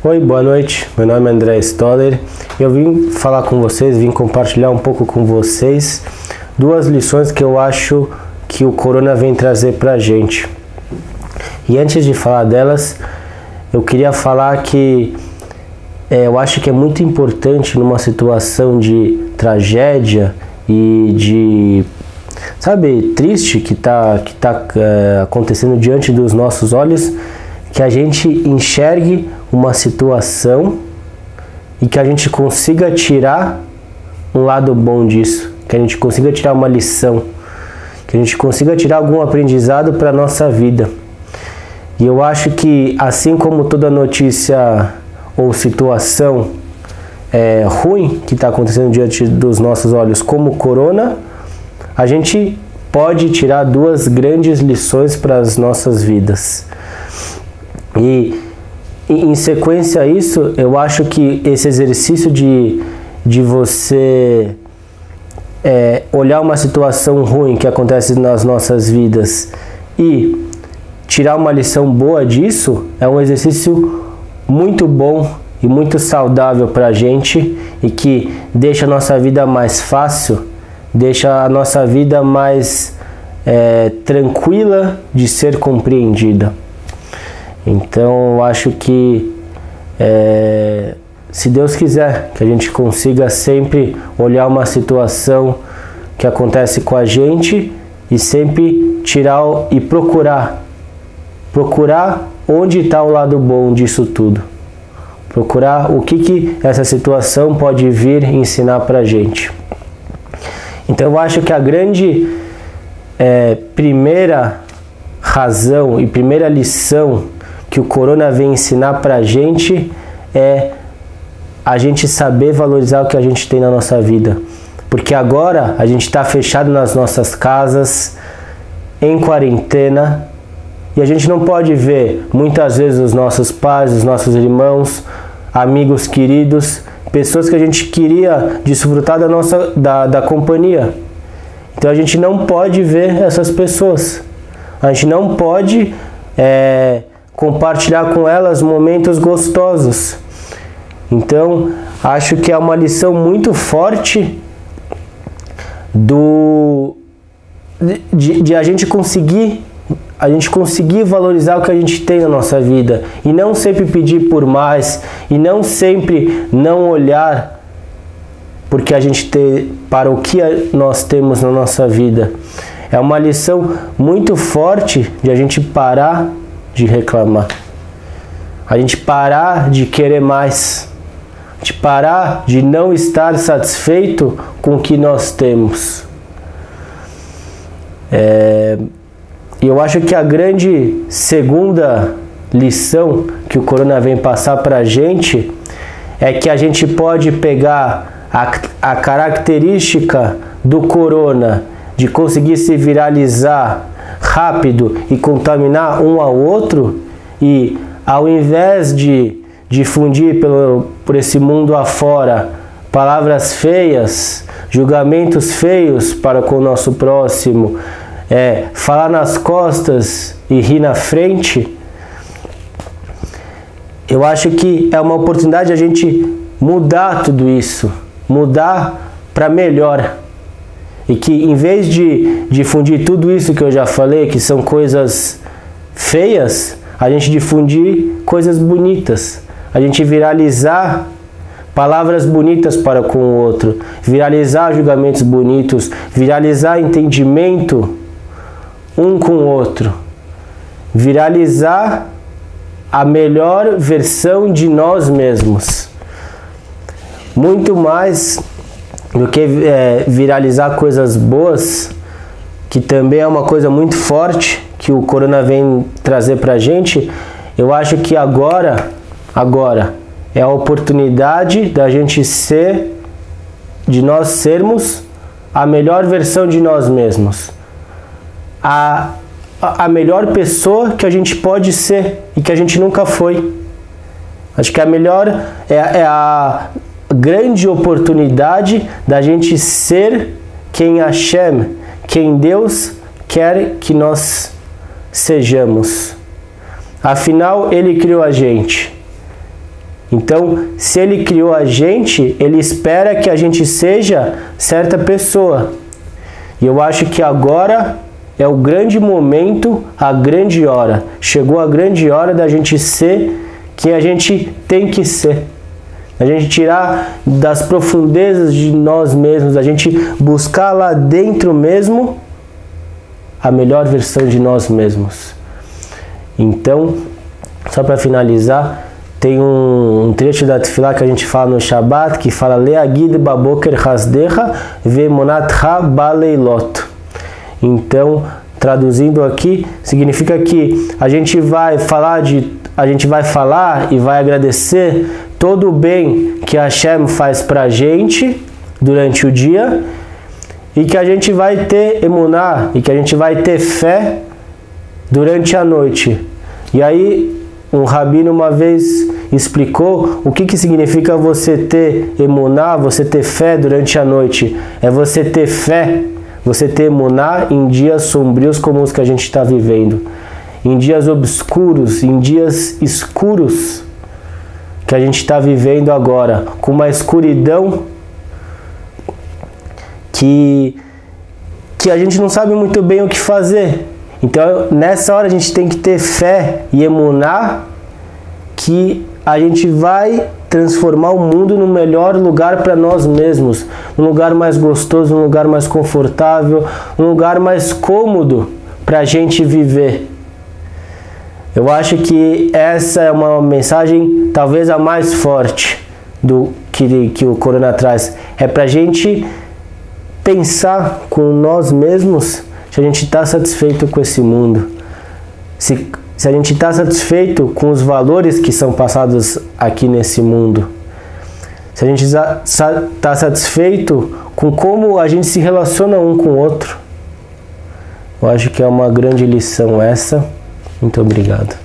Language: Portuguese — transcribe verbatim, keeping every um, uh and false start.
Oi, boa noite, meu nome é André Stoller. Eu vim falar com vocês, vim compartilhar um pouco com vocês duas lições que eu acho que o Corona vem trazer pra gente. E antes de falar delas, eu queria falar que é, eu acho que é muito importante numa situação de tragédia e de, sabe, triste que está que tá, é, acontecendo diante dos nossos olhos, que a gente enxergue uma situação e que a gente consiga tirar um lado bom disso, que a gente consiga tirar uma lição, que a gente consiga tirar algum aprendizado para a nossa vida. E eu acho que, assim como toda notícia ou situação é, ruim que está acontecendo diante dos nossos olhos, como o Corona, a gente pode tirar duas grandes lições para as nossas vidas. E em sequência a isso, eu acho que esse exercício de, de você é, olhar uma situação ruim que acontece nas nossas vidas e tirar uma lição boa disso é um exercício muito bom e muito saudável para a gente e que deixa a nossa vida mais fácil, deixa a nossa vida mais é, tranquila de ser compreendida. Então, eu acho que, é, se Deus quiser, que a gente consiga sempre olhar uma situação que acontece com a gente e sempre tirar e procurar, procurar onde está o lado bom disso tudo. Procurar o que, que essa situação pode vir ensinar para a gente. Então, eu acho que a grande é, primeira razão e primeira lição que o Corona vem ensinar pra gente é a gente saber valorizar o que a gente tem na nossa vida. Porque agora a gente está fechado nas nossas casas, em quarentena, e a gente não pode ver muitas vezes os nossos pais, os nossos irmãos, amigos queridos, pessoas que a gente queria desfrutar da nossa da, da companhia. Então a gente não pode ver essas pessoas. A gente não pode é, compartilhar com elas momentos gostosos. Então, acho que é uma lição muito forte do de, de a gente conseguir a gente conseguir valorizar o que a gente tem na nossa vida e não sempre pedir por mais e não sempre não olhar porque a gente tem para o que nós temos na nossa vida. É uma lição muito forte de a gente parar de reclamar, a gente parar de querer mais, de parar de não estar satisfeito com o que nós temos. É, eu acho que a grande segunda lição que o Corona vem passar para a gente é que a gente pode pegar a, a característica do Corona de conseguir se viralizar rápido e contaminar um ao outro, e ao invés de difundir pelo, por esse mundo afora palavras feias, julgamentos feios para com o nosso próximo, é, falar nas costas e rir na frente, eu acho que é uma oportunidade a gente mudar tudo isso, mudar para melhor. E que em vez de difundir tudo isso que eu já falei, que são coisas feias, a gente difundir coisas bonitas. A gente viralizar palavras bonitas para com o outro, viralizar julgamentos bonitos, viralizar entendimento um com o outro, viralizar a melhor versão de nós mesmos. Muito mais do que é, viralizar coisas boas, que também é uma coisa muito forte que o Corona vem trazer pra gente. Eu acho que agora, agora é a oportunidade da gente ser, de nós sermos a melhor versão de nós mesmos, a, a melhor pessoa que a gente pode ser e que a gente nunca foi. Acho que a melhor é, é a grande oportunidade da gente ser quem Hashem, quem Deus quer que nós sejamos. Afinal, Ele criou a gente. Então, se Ele criou a gente, Ele espera que a gente seja certa pessoa. E eu acho que agora é o grande momento, a grande hora. Chegou a grande hora da gente ser quem a gente tem que ser. A gente tirar das profundezas de nós mesmos, a gente buscar lá dentro mesmo a melhor versão de nós mesmos. Então, só para finalizar, tem um, um trecho da Tefilá que a gente fala no Shabbat, que fala Leagid baboker hasdecha vemonatcha baleilot. Então, traduzindo aqui, significa que a gente vai falar de, a gente vai falar e vai agradecer todo o bem que Hashem faz pra gente durante o dia e que a gente vai ter emuná e que a gente vai ter fé durante a noite. E aí, um rabino uma vez explicou o que, que significa você ter emuná, você ter fé durante a noite. É você ter fé, você ter emuná em dias sombrios como os que a gente está vivendo. Em dias obscuros, em dias escuros que a gente está vivendo agora, com uma escuridão que, que a gente não sabe muito bem o que fazer. Então, nessa hora a gente tem que ter fé e emuná que a gente vai transformar o mundo no melhor lugar para nós mesmos, um lugar mais gostoso, um lugar mais confortável, um lugar mais cômodo para a gente viver. Eu acho que essa é uma mensagem talvez a mais forte do que, que o Corona traz. É para a gente pensar com nós mesmos se a gente está satisfeito com esse mundo. Se, se a gente está satisfeito com os valores que são passados aqui nesse mundo. Se a gente está satisfeito com como a gente se relaciona um com o outro. Eu acho que é uma grande lição essa. Muito obrigado.